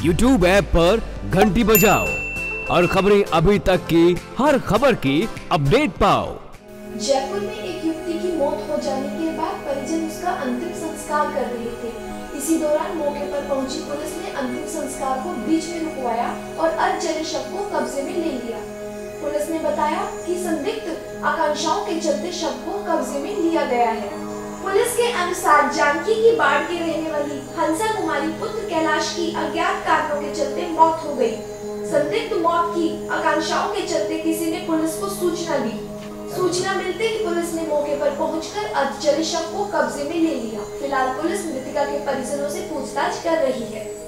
YouTube app पर घंटी बजाओ और खबरें अभी तक की हर खबर की अपडेट पाओ। जयपुर में एक युवती की मौत हो जाने के बाद परिजन उसका अंतिम संस्कार कर रहे थे। इसी दौरान मौके पर पहुंची पुलिस ने अंतिम संस्कार को बीच में रुकवाया और अधजले शव को कब्जे में ले लिया। पुलिस ने बताया कि संदिग्ध आकांक्षाओं के चलते शव को कब्जे में लिया गया है। पुलिस के अनुसार जानकी की बाढ़ की रहने वाली हंसा कुमारी पुत्र कैलाश की अज्ञात कारणों के चलते मौत हो गई। संदिग्ध मौत की आकांक्षाओं के चलते किसी ने पुलिस को सूचना दी। सूचना मिलते ही पुलिस ने मौके पर पहुंचकर अधजले शव को कब्जे में ले लिया। फिलहाल पुलिस मृतका के परिजनों से पूछताछ कर रही है।